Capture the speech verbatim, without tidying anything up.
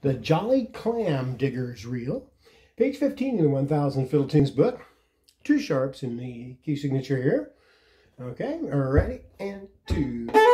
the Jolly Clam Digger's Reel. Page fifteen in the one thousand Fiddle Tunes book. Two sharps in the key signature here. Okay, ready, and two.